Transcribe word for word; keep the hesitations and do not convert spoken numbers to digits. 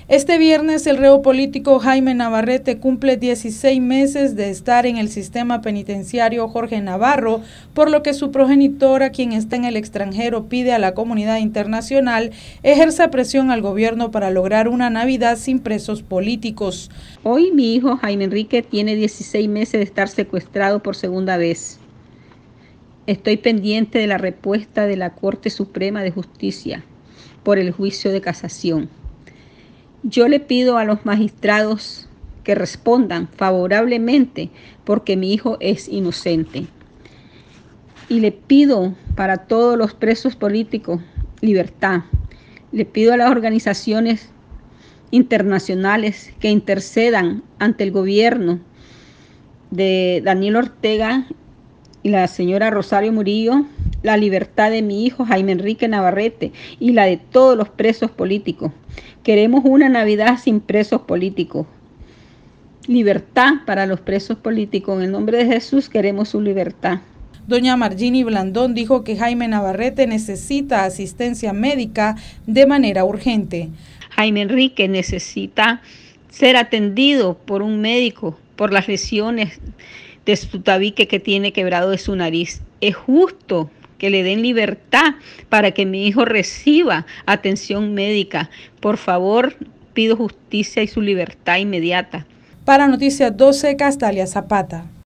Este viernes el reo político Jaime Navarrete cumple dieciséis meses de estar en el sistema penitenciario Jorge Navarro, por lo que su progenitora, quien está en el extranjero, pide a la comunidad internacional ejerza presión al gobierno para lograr una Navidad sin presos políticos. Hoy mi hijo Jaime Enrique tiene dieciséis meses de estar secuestrado por segunda vez. Estoy pendiente de la respuesta de la Corte Suprema de Justicia por el juicio de casación. Yo le pido a los magistrados que respondan favorablemente porque mi hijo es inocente. Y le pido para todos los presos políticos libertad. Le pido a las organizaciones internacionales que intercedan ante el gobierno de Daniel Ortega y la señora Rosario Murillo la libertad de mi hijo Jaime Enrique Navarrete y la de todos los presos políticos. Queremos una Navidad sin presos políticos. Libertad para los presos políticos. En el nombre de Jesús queremos su libertad. Doña Margini Blandón dijo que Jaime Navarrete necesita asistencia médica de manera urgente. Jaime Enrique necesita ser atendido por un médico por las lesiones de su tabique que tiene quebrado de su nariz. Es justo que le den libertad para que mi hijo reciba atención médica. Por favor, pido justicia y su libertad inmediata. Para Noticias doce, Castalia Zapata.